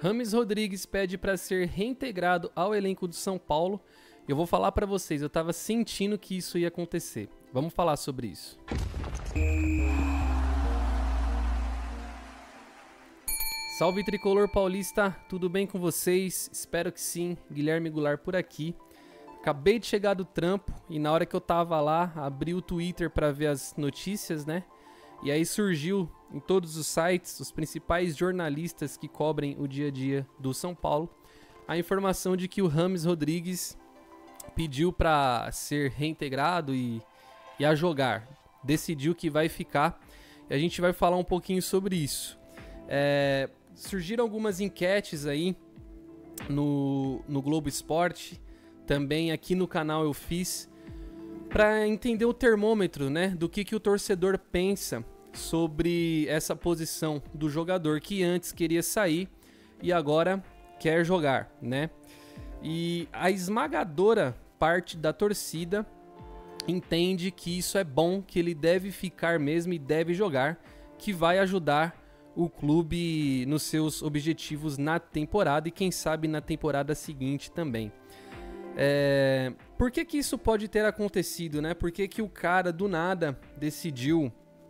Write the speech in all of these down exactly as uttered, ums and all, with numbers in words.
James Rodrigues pede para ser reintegrado ao elenco do São Paulo. Eu vou falar para vocês, eu estava sentindo que isso ia acontecer. Vamos falar sobre isso. Salve Tricolor Paulista, tudo bem com vocês? Espero que sim, Guilherme Goulart por aqui. Acabei de chegar do trampo e na hora que eu tava lá, abri o Twitter para ver as notícias, né? E aí surgiu em todos os sites, os principais jornalistas que cobrem o dia a dia do São Paulo, a informação de que o James Rodrigues pediu para ser reintegrado e, e a jogar. Decidiu que vai ficar e a gente vai falar um pouquinho sobre isso. É, surgiram algumas enquetes aí no, no Globo Esporte, também aqui no canal eu fiz, para entender o termômetro, né, do que, que o torcedor pensa sobre essa posição do jogador que antes queria sair e agora quer jogar, né? E a esmagadora parte da torcida entende que isso é bom, que ele deve ficar mesmo e deve jogar, que vai ajudar o clube nos seus objetivos na temporada e quem sabe na temporada seguinte também. É... Por que que isso pode ter acontecido, né? Por que que o cara do nada decidiu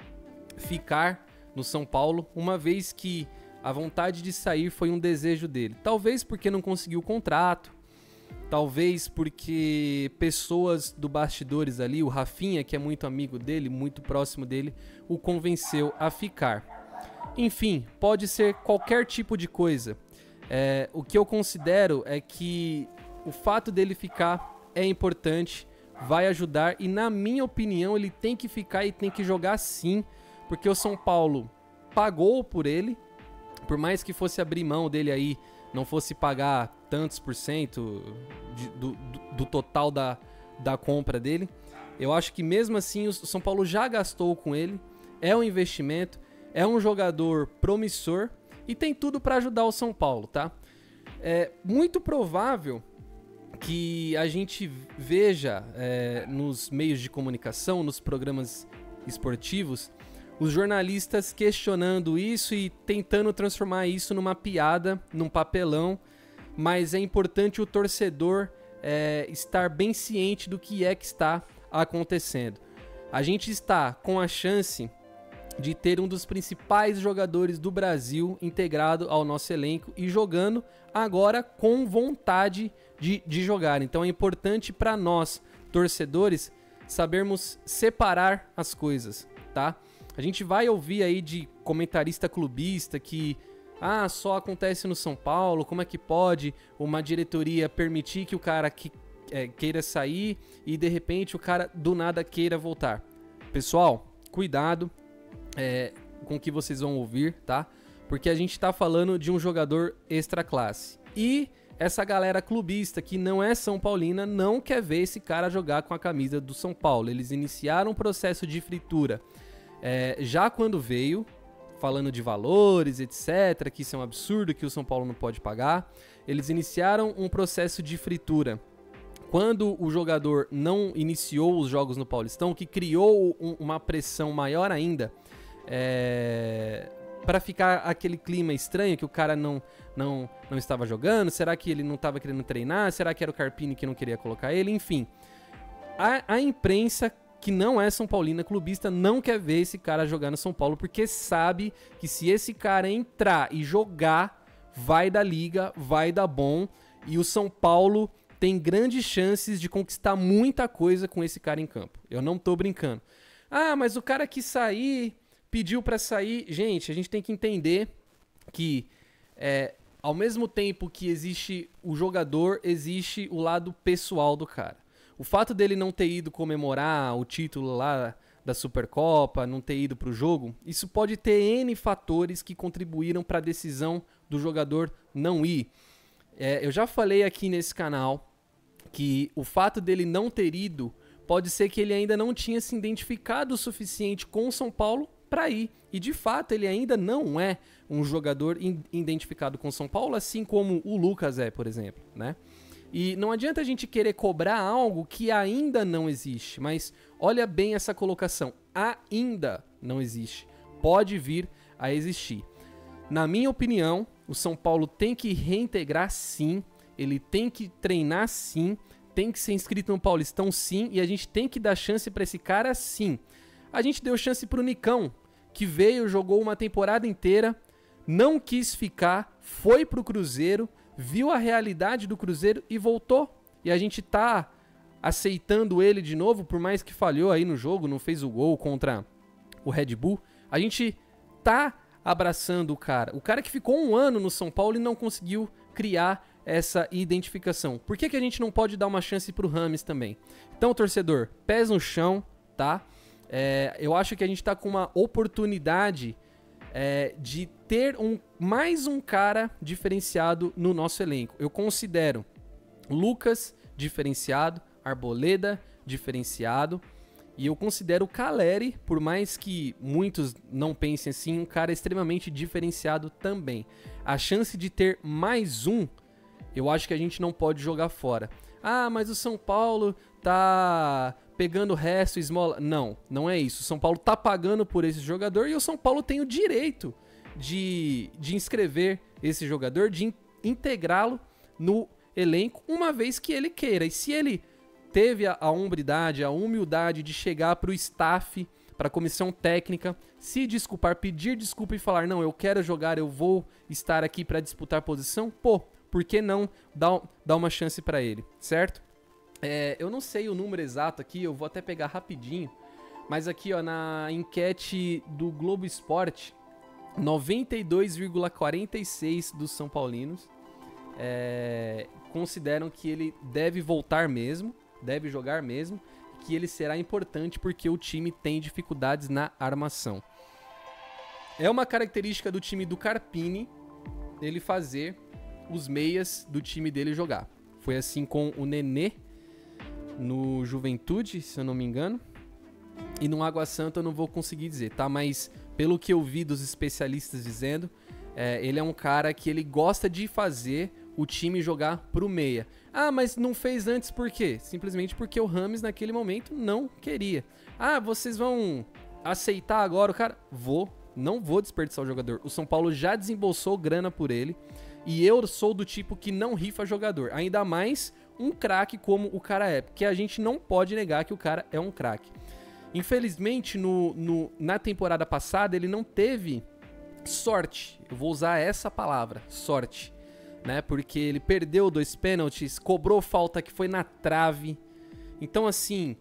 ficar no São Paulo, uma vez que a vontade de sair foi um desejo dele? Talvez porque não conseguiu o contrato, talvez porque pessoas do bastidores ali, o Rafinha, que é muito amigo dele, muito próximo dele, o convenceu a ficar. Enfim, pode ser qualquer tipo de coisa. É, o que eu considero é que o fato dele ficar é importante, vai ajudar e, na minha opinião, ele tem que ficar e tem que jogar sim, porque o São Paulo pagou por ele, por mais que fosse abrir mão dele aí, não fosse pagar tantos por cento de, do, do, do total da, da compra dele. Eu acho que mesmo assim o São Paulo já gastou com ele, é um investimento, é um jogador promissor e tem tudo para ajudar o São Paulo, tá? É muito provável que a gente veja é, nos meios de comunicação, nos programas esportivos, os jornalistas questionando isso e tentando transformar isso numa piada, num papelão, mas é importante o torcedor é, estar bem ciente do que é que está acontecendo. A gente está com a chance de ter um dos principais jogadores do Brasil integrado ao nosso elenco e jogando agora com vontade de, de jogar. Então é importante para nós, torcedores, sabermos separar as coisas, tá? A gente vai ouvir aí de comentarista clubista que ah, só acontece no São Paulo, como é que pode uma diretoria permitir que o cara que, é, queira sair e de repente o cara do nada queira voltar. Pessoal, cuidado é, com o que vocês vão ouvir, tá? Porque a gente tá falando de um jogador extra classe. E essa galera clubista que não é São Paulina não quer ver esse cara jogar com a camisa do São Paulo. Eles iniciaram um processo de fritura é, já quando veio, falando de valores, etcétera, que isso é um absurdo, que o São Paulo não pode pagar. Eles iniciaram um processo de fritura quando o jogador não iniciou os jogos no Paulistão, que criou um, uma pressão maior ainda, é, para ficar aquele clima estranho que o cara não, não, não estava jogando. Será que ele não estava querendo treinar? Será que era o Carpini que não queria colocar ele? Enfim, a, a imprensa que não é São Paulina clubista não quer ver esse cara jogar no São Paulo, porque sabe que se esse cara entrar e jogar, vai dar liga, vai dar bom, e o São Paulo tem grandes chances de conquistar muita coisa com esse cara em campo. Eu não tô brincando. Ah, mas o cara que sair, pediu pra sair. Gente, a gente tem que entender que é, ao mesmo tempo que existe o jogador, existe o lado pessoal do cara. O fato dele não ter ido comemorar o título lá da Supercopa, não ter ido pro jogo, isso pode ter N fatores que contribuíram para a decisão do jogador não ir. É, eu já falei aqui nesse canal que o fato dele não ter ido pode ser que ele ainda não tinha se identificado o suficiente com o São Paulo para ir. E de fato ele ainda não é um jogador identificado com o São Paulo, assim como o Lucas é, por exemplo, né? E não adianta a gente querer cobrar algo que ainda não existe, mas olha bem essa colocação, ainda não existe, pode vir a existir. Na minha opinião, O São Paulo tem que reintegrar sim, ele tem que treinar sim, tem que ser inscrito no Paulistão sim, e a gente tem que dar chance para esse cara sim. A gente deu chance pro Nicão, que veio, jogou uma temporada inteira, não quis ficar, foi pro Cruzeiro, viu a realidade do Cruzeiro e voltou. E a gente tá aceitando ele de novo, por mais que falhou aí no jogo, não fez o gol contra o Red Bull. A gente tá abraçando o cara. O cara que ficou um ano no São Paulo e não conseguiu criar essa identificação. Por que que a gente não pode dar uma chance pro Rames também? Então, torcedor, pés no chão, tá? É, eu acho que a gente tá com uma oportunidade é, de ter um, mais um cara diferenciado no nosso elenco. Eu considero Lucas diferenciado, Arboleda diferenciado, e eu considero o Caleri, por mais que muitos não pensem assim, um cara extremamente diferenciado também. A chance de ter mais um, eu acho que a gente não pode jogar fora. Ah, mas o São Paulo tá pegando o resto, esmola. Não, não é isso. O São Paulo tá pagando por esse jogador e o São Paulo tem o direito de, de inscrever esse jogador, de in, integrá-lo no elenco, uma vez que ele queira. E se ele teve a, a hombridade, a humildade de chegar pro staff, pra comissão técnica, se desculpar, pedir desculpa e falar, não, eu quero jogar, eu vou estar aqui pra disputar posição, pô, por que não dar, dar uma chance pra ele, certo? É, eu não sei o número exato aqui, eu vou até pegar rapidinho, mas aqui ó, na enquete do Globo Esporte, noventa e dois vírgula quarenta e seis por cento dos São Paulinos é, consideram que ele deve voltar mesmo, deve jogar mesmo, que ele será importante porque o time tem dificuldades na armação. É uma característica do time do Carpini ele fazer os meias do time dele jogar. Foi assim com o Nenê no Juventude, se eu não me engano. E no Água Santa eu não vou conseguir dizer, tá? Mas pelo que eu vi dos especialistas dizendo, é, ele é um cara que ele gosta de fazer o time jogar pro meia. Ah, mas não fez antes por quê? Simplesmente porque o Rames naquele momento não queria. Ah, vocês vão aceitar agora o cara? Vou, não vou desperdiçar o jogador. O São Paulo já desembolsou grana por ele e eu sou do tipo que não rifa jogador. Ainda mais um craque como o cara é, porque a gente não pode negar que o cara é um craque. Infelizmente, no, no, na temporada passada, ele não teve sorte. Eu vou usar essa palavra, sorte. Né? Porque ele perdeu dois pênaltis, cobrou falta que foi na trave. Então, assim,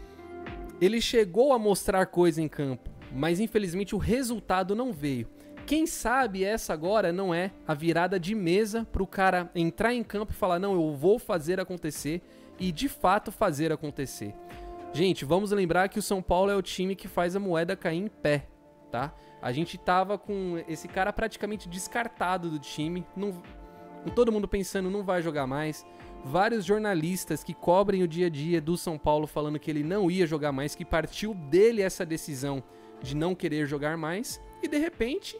ele chegou a mostrar coisa em campo, mas infelizmente o resultado não veio. Quem sabe essa agora não é a virada de mesa para o cara entrar em campo e falar, não, eu vou fazer acontecer e de fato fazer acontecer. Gente, vamos lembrar que o São Paulo é o time que faz a moeda cair em pé, tá? A gente tava com esse cara praticamente descartado do time, não... todo mundo pensando, não vai jogar mais. Vários jornalistas que cobrem o dia a dia do São Paulo falando que ele não ia jogar mais, que partiu dele essa decisão de não querer jogar mais. E de repente,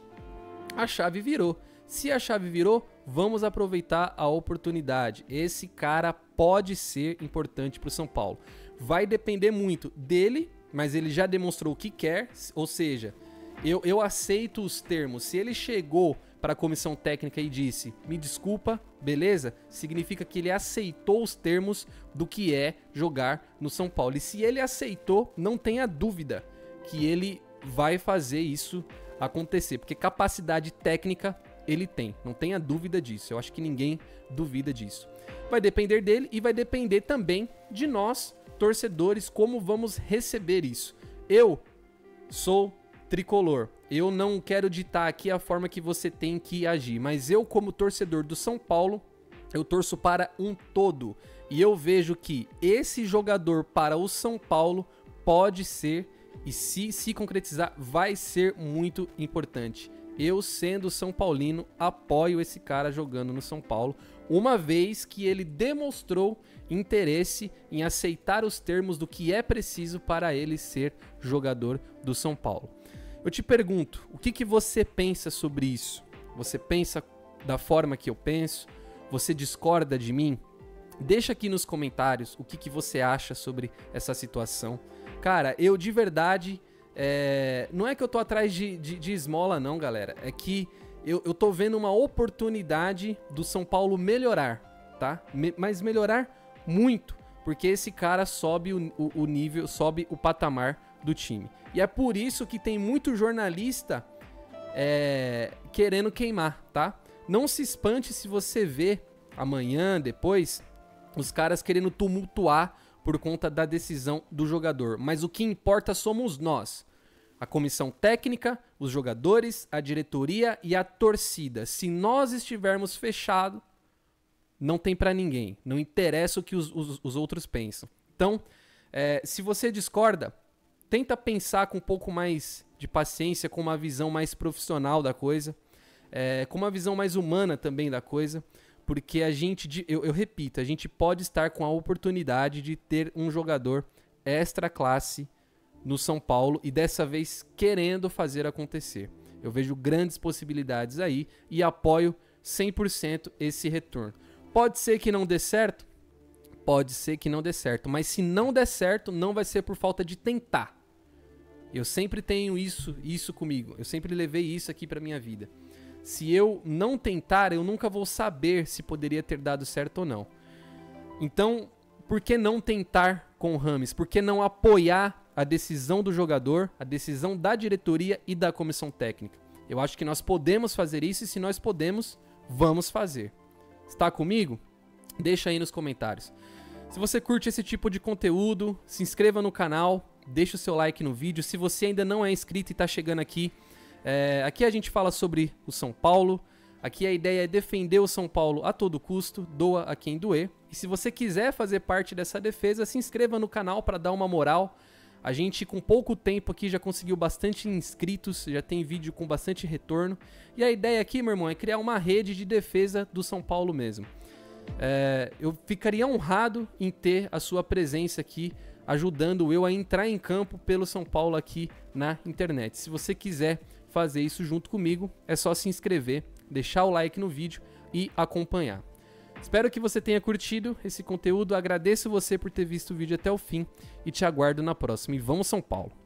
a chave virou. Se a chave virou, vamos aproveitar a oportunidade. Esse cara pode ser importante para o São Paulo. Vai depender muito dele, mas ele já demonstrou o que quer. Ou seja, eu, eu aceito os termos. Se ele chegou para a comissão técnica e disse, me desculpa, beleza? Significa que ele aceitou os termos do que é jogar no São Paulo. E se ele aceitou, não tenha dúvida que ele vai fazer isso acontecer, porque capacidade técnica ele tem, não tenha dúvida disso. Eu acho que ninguém duvida disso. Vai depender dele e vai depender também de nós, torcedores, como vamos receber isso. Eu sou tricolor. Eu não quero ditar aqui a forma que você tem que agir, mas eu, como torcedor do São Paulo, eu torço para um todo. E eu vejo que esse jogador para o São Paulo pode ser, e se se concretizar, vai ser muito importante. Eu, sendo São Paulino, apoio esse cara jogando no São Paulo, uma vez que ele demonstrou interesse em aceitar os termos do que é preciso para ele ser jogador do São Paulo. Eu te pergunto, o que, que você pensa sobre isso? Você pensa da forma que eu penso? Você discorda de mim? Deixa aqui nos comentários o que, que você acha sobre essa situação. Cara, eu de verdade... É... não é que eu tô atrás de, de, de esmola não, galera. É que eu, eu tô vendo uma oportunidade do São Paulo melhorar, tá? Me, mas melhorar muito, porque esse cara sobe o, o, o nível, sobe o patamar do time. E é por isso que tem muito jornalista é, querendo queimar, tá? Não se espante se você vê amanhã, depois, os caras querendo tumultuar por conta da decisão do jogador. Mas o que importa somos nós. A comissão técnica, os jogadores, a diretoria e a torcida. Se nós estivermos fechados, não tem pra ninguém. Não interessa o que os, os, os outros pensam. Então, é, se você discorda, tenta pensar com um pouco mais de paciência, com uma visão mais profissional da coisa, é, com uma visão mais humana também da coisa, porque a gente, eu, eu repito, a gente pode estar com a oportunidade de ter um jogador extra classe no São Paulo e dessa vez querendo fazer acontecer. Eu vejo grandes possibilidades aí e apoio cem por cento esse retorno. Pode ser que não dê certo? Pode ser que não dê certo, mas se não der certo, não vai ser por falta de tentar. Eu sempre tenho isso, isso comigo. Eu sempre levei isso aqui pra minha vida. Se eu não tentar, eu nunca vou saber se poderia ter dado certo ou não. Então, por que não tentar com o Rames? Por que não apoiar a decisão do jogador, a decisão da diretoria e da comissão técnica? Eu acho que nós podemos fazer isso e se nós podemos, vamos fazer. Está comigo? Deixa aí nos comentários. Se você curte esse tipo de conteúdo, se inscreva no canal, deixa o seu like no vídeo. Se você ainda não é inscrito e está chegando aqui, é, aqui a gente fala sobre o São Paulo. Aqui a ideia é defender o São Paulo a todo custo, doa a quem doer. E se você quiser fazer parte dessa defesa, se inscreva no canal para dar uma moral. A gente com pouco tempo aqui já conseguiu bastante inscritos, já tem vídeo com bastante retorno. E a ideia aqui, meu irmão, é criar uma rede de defesa do São Paulo mesmo. É, eu ficaria honrado em ter a sua presença aqui, ajudando eu a entrar em campo pelo São Paulo aqui na internet. Se você quiser fazer isso junto comigo, é só se inscrever, deixar o like no vídeo e acompanhar. Espero que você tenha curtido esse conteúdo, agradeço você por ter visto o vídeo até o fim e te aguardo na próxima. E vamos São Paulo!